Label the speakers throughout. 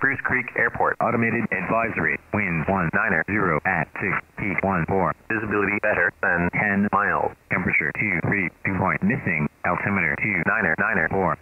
Speaker 1: Spruce Creek Airport. Automated advisory. Wind 190 at 6 P14. Visibility better than 10 miles. Temperature 232 point. Missing. Altimeter 2994.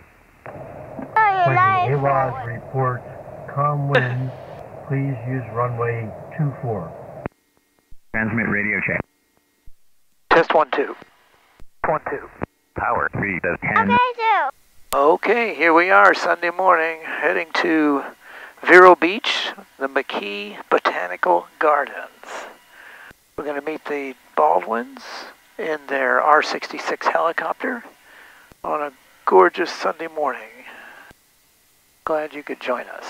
Speaker 2: AWAS reports calm winds. Please use runway 24.
Speaker 1: Transmit radio check.
Speaker 3: Test 1, 2. 1, 2.
Speaker 1: Power 3 to 10.
Speaker 4: Okay, too.
Speaker 3: Okay, here we are Sunday morning, heading to Vero Beach, the McKee Botanical Gardens. We're going to meet the Baldwins in their R-66 helicopter on a gorgeous Sunday morning. Glad you could join us.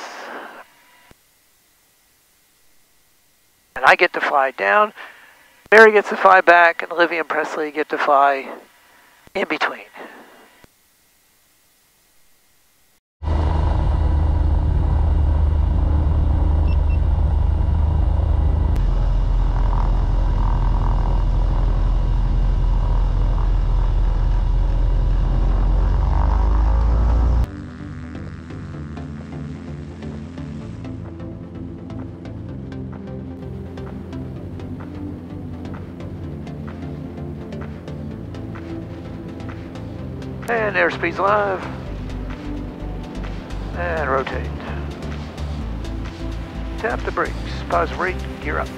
Speaker 3: And I get to fly down, Barry gets to fly back, and Olivia and Presley get to fly in between. And airspeed's live. And rotate. Tap the brakes. Pause rate. Gear up.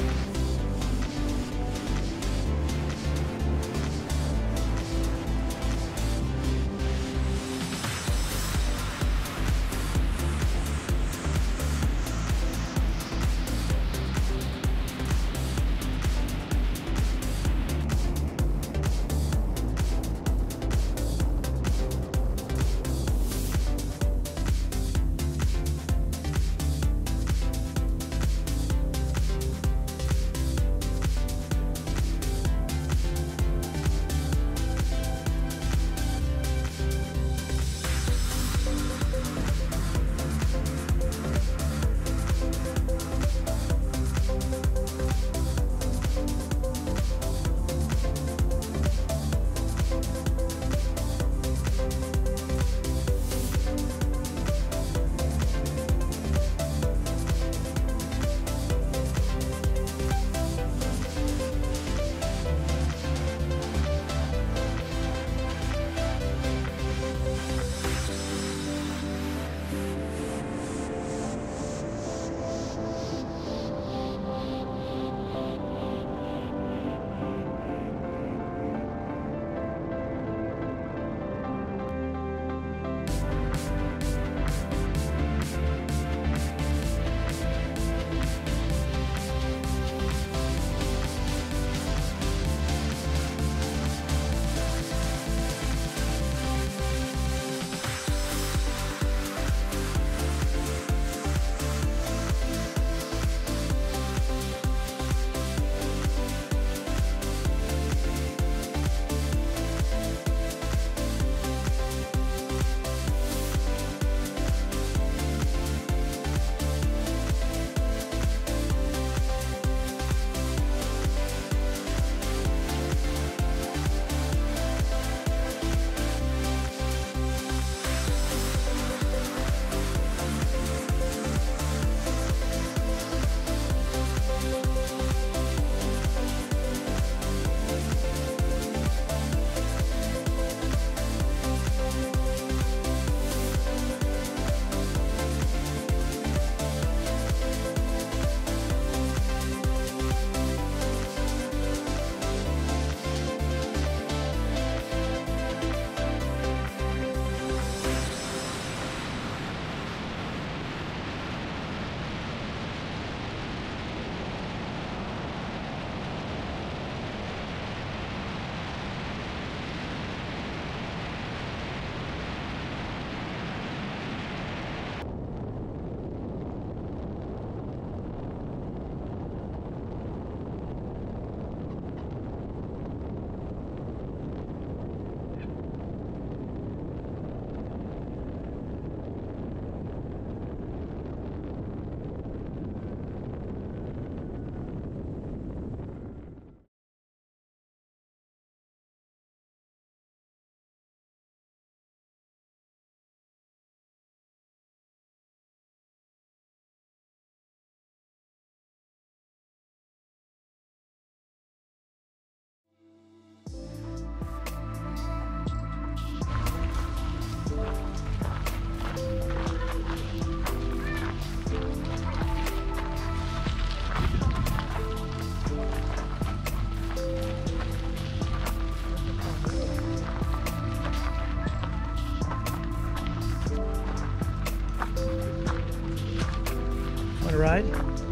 Speaker 4: side.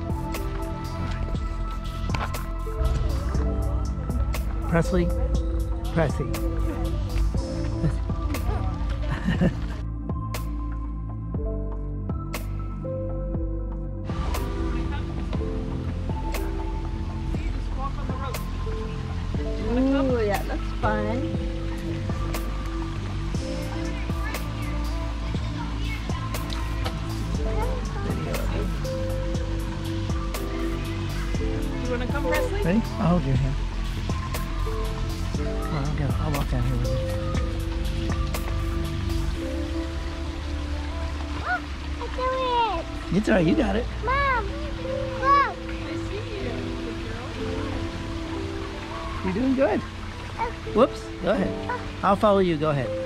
Speaker 4: Presley. Presley.
Speaker 5: Ooh, yeah, that's fun.
Speaker 6: You want to come, Presley?
Speaker 4: Ready? I'll hold your hand. Come on, I'll go. I'll walk down here with you.
Speaker 5: I do it!
Speaker 4: It's alright, you got it.
Speaker 5: Mom, look!
Speaker 6: I see you, good girl.
Speaker 4: You're doing good. Whoops, go ahead. I'll follow you, go ahead.